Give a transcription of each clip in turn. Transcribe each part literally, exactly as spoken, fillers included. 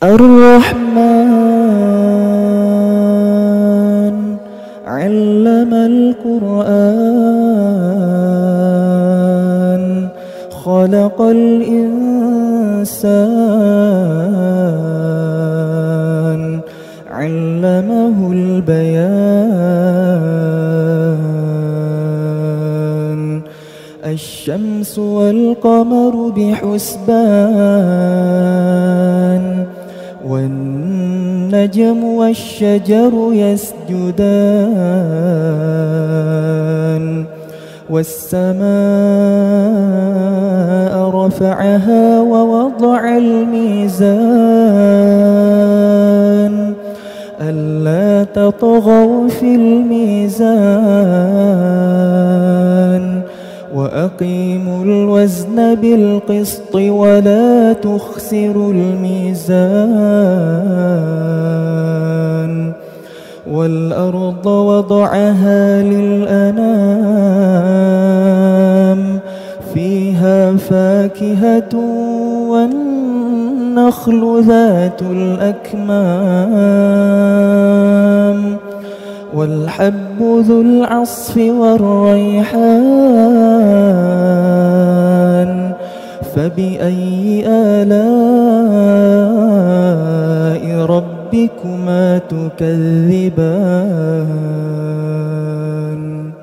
الرحمن علم القرآن خلق الإنسان علمه البيان الشمس والقمر بحسبان والنجم والشجر يسجدان والسماء رفعها ووضع الميزان ألا تطغوا في الميزان وأقيموا الوزن بالقسط ولا تخسروا الميزان والأرض وضعها للأنام فيها فاكهة والنخل ذات الأكمام والحب ذو العصف والريحان فبأي آلاء ربكما تكذبان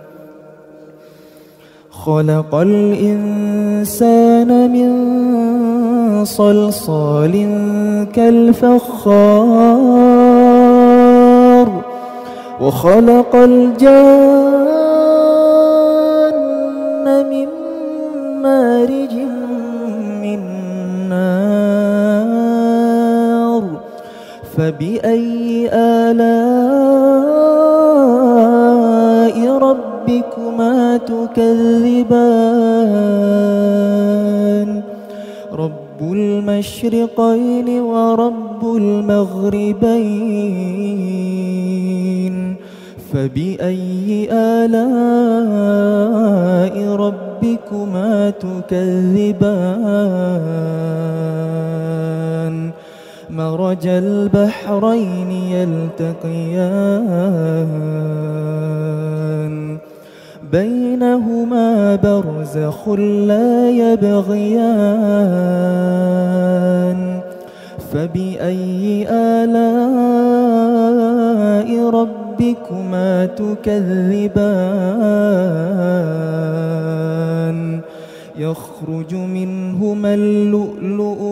خلق الإنسان من صلصال كالفخار وخلق الجان من مارج من نار فبأي آلاء ربكما تكذبان رب المشرقين ورب المغربين فبأي آلاء ربكما تكذبان مرج البحرين يلتقيان بينهما برزخ لا يبغيان فبأي آلاء ربكما تكذبان يخرج منهما اللؤلؤ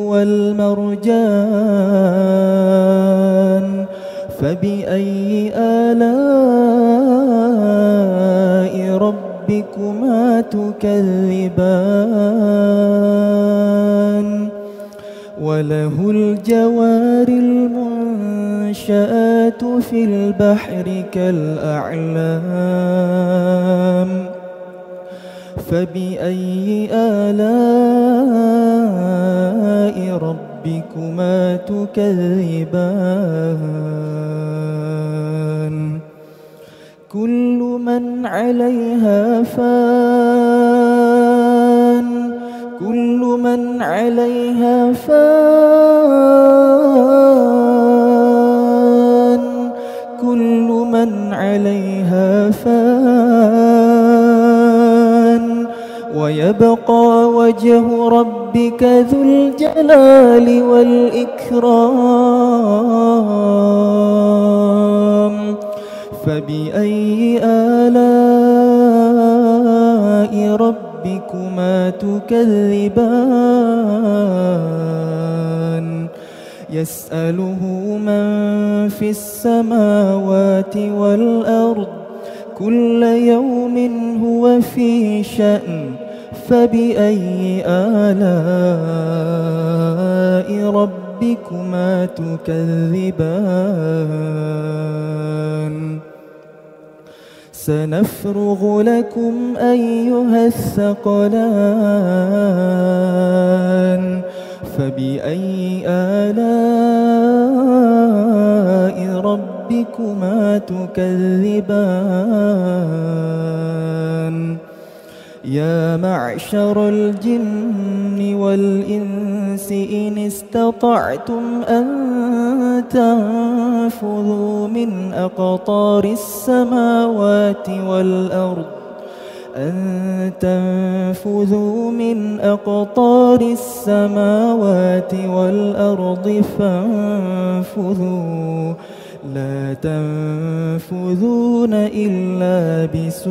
والمرجان فبأي آلاء ربكما تكذبان وله الجوار المنشآت في البحر كالأعلام فبأي آلاء ربكما تكذبان كل من عليها فان كل من عليها فان كل من عليها فان ويبقى وجه ربك ذو الجلال والإكرام فبأي آلاء ربكما تكذبان يسأله من في السماوات والأرض كل يوم هو في شأن فبأي آلاء ربكما تكذبان سنفرغ لكم أيها الثقلان فبأي آلاء ربكما تكذبان يا معشر الجن والإنس إن استطعتم أن تنفذوا من أقطار السماوات والأرض أن تنفذوا من أقطار السماوات والأرض فانفذوا لا تنفذون إلا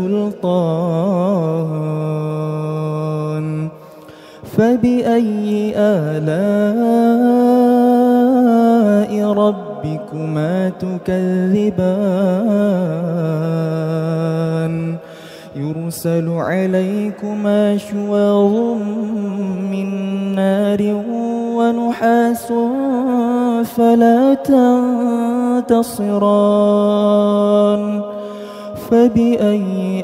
بسلطان فبأي آلاء ربكما تكذبان يرسل عليكما شواظ من نار ونحاس فلا تنتصران فبأي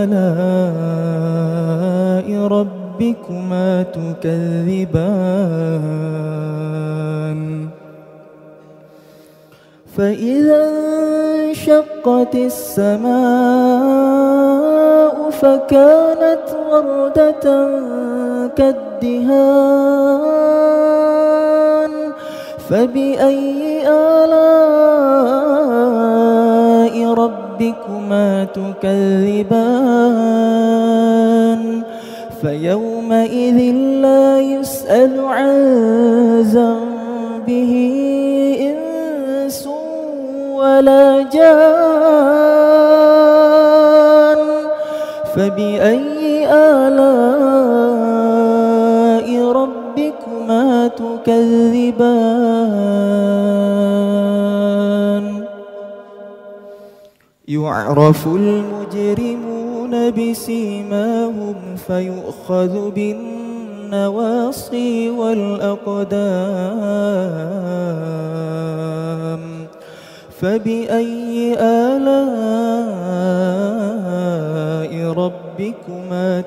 آلاء ربكما تكذبان فإذا انشقت السماء فكانت وردة كالدهان فبأي آلاء ربكما تكذبان فيومئذ لا يسأل عن ذنبه إنس ولا جان فبأي آلاء ربكما تكذبان يعرف المجرمون بسيماهم فيؤخذ بالنواصي والأقدام فبأي آلاء ربكما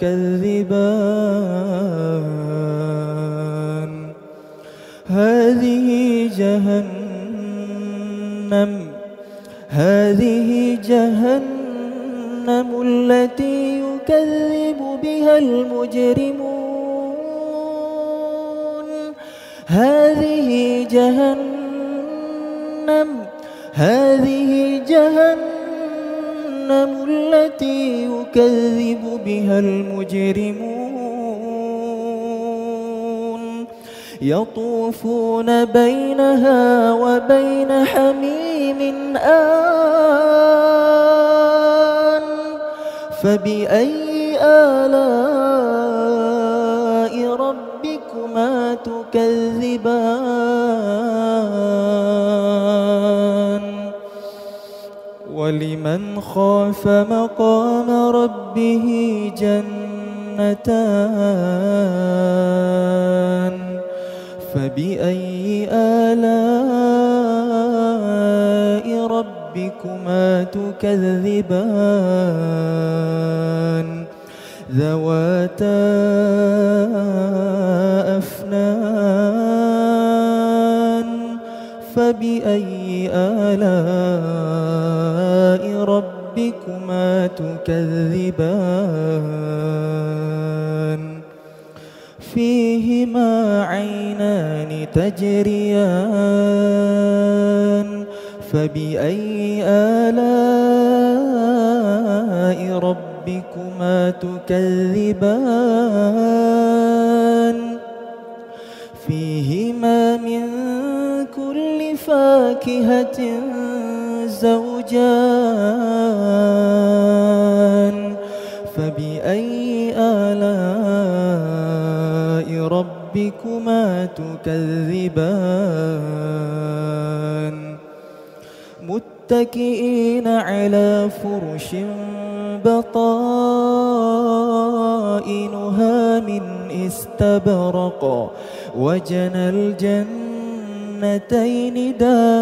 تكذبان هذه جهنم هذه جهنم التي يكذب بها المجرمون هذه جهنم هذه جهنم التي يكذب بها المجرمون يطوفون بينها وبين حميم آن فبأي آلاء ربكما تكذبان ولمن خاف مقام ربه جنتان فبأي آلاء ربكما تكذبان ذواتا أفنان فبأي آلاء ربكما تكذبان فيهما عينان تجريان فبأي آلاء ربكما تكذبان فيهما من كل فاكهة زوجان فبأي آلاء ربكما تكذبان متكئين على فرش بطائنها من استبرق وجنى الجنتين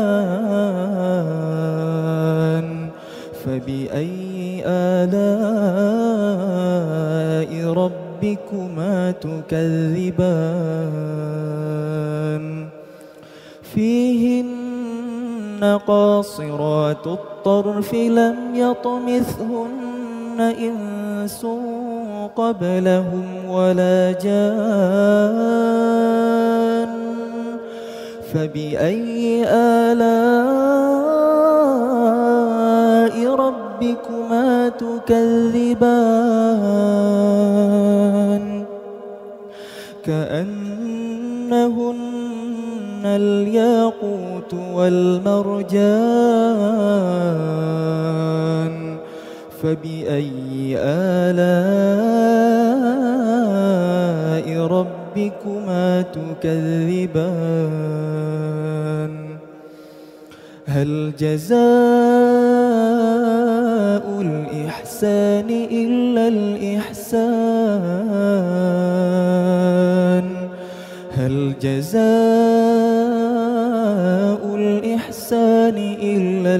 دان فبأي آلاء ربكما تكذبان فيهن قاصرات الطرف لم يطمثهن إنس قبلهم ولا جان فبأي آلاء ربكما تكذبان كأنهن الياقوت والمرجان فبأي آلاء ربكما تكذبان هل جزاء الإحسان إلا الإحسان هل جزاء الإحسان إلا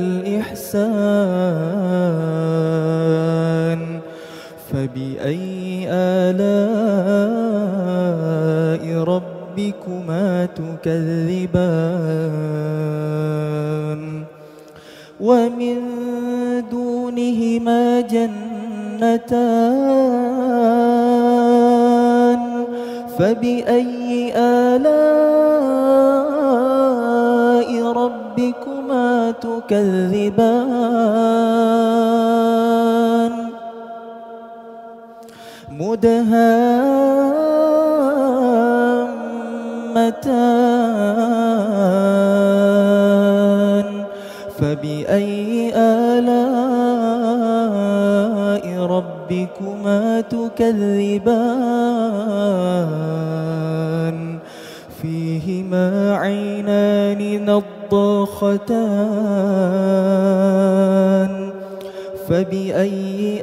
الإحسان فبأي آلاء ربكما تكذبان ومن دونهما جنتان فبأي آلاء ربكما تكذبان مدهامتان فبأي آلاء ربكما تكذبان فيهما عينان نضاختان فبأي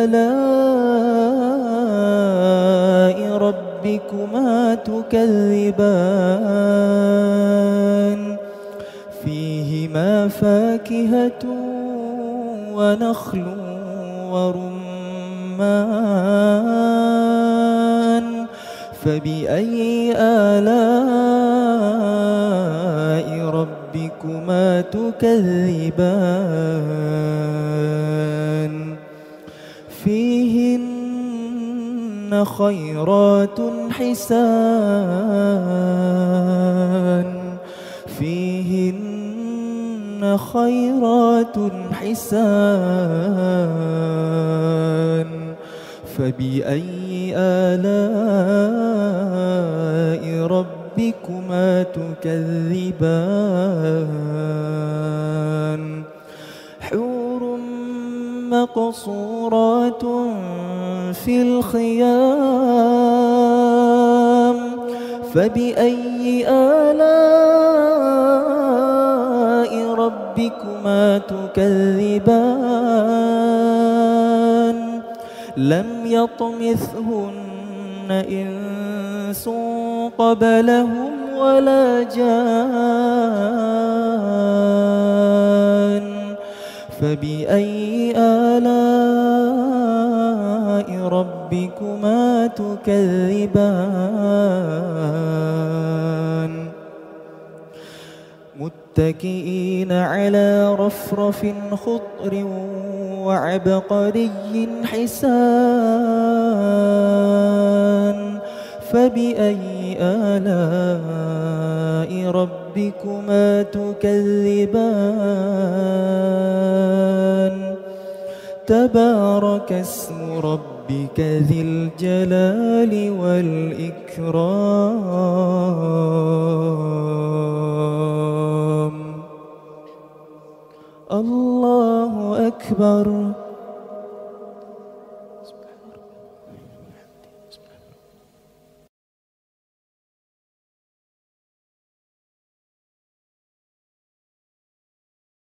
آلاء ربكما تكذبان فيهما فاكهة ونخل ورمان فبأي آلاء ربكما تكذبان فيهن خيرات حسان فيهن خيرات حسان فبأي آلاء ربكما تكذبان حور مقصورات في الخيام فبأي آلاء ربكما تكذبان لم يطمثهن إنس قبلهم ولا جان فبأي آلاء ربكما تكذبان متكئين على رفرف خضر وعبقري حسان فبأي آلاء ربكما تكذبان تبارك اسم ربك ذي الجلال والإكرام الله أكبر.